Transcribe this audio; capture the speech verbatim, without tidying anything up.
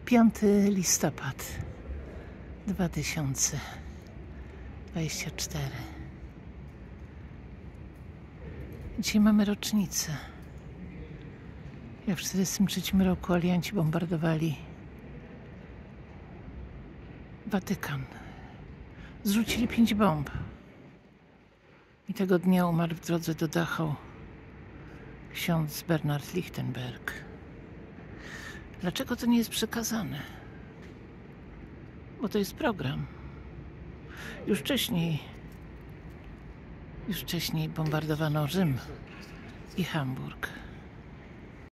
piąty listopada dwa tysiące dwudziesty czwarty. Dzisiaj mamy rocznicę. Jak w tysiąc dziewięćset czterdziestym trzecim roku alianci bombardowali Watykan. Zrzucili pięć bomb. I tego dnia umarł w drodze do Dachau ksiądz Bernard Lichtenberg. Dlaczego to nie jest przekazane? Bo to jest program. Już wcześniej, już wcześniej bombardowano Rzym i Hamburg.